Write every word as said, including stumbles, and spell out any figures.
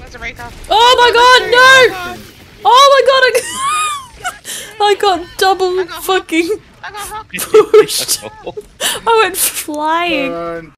There's a Rika. Oh my god, no! Oh my god, I, I got double I got fucking I got hooked. pushed. I went flying. Run.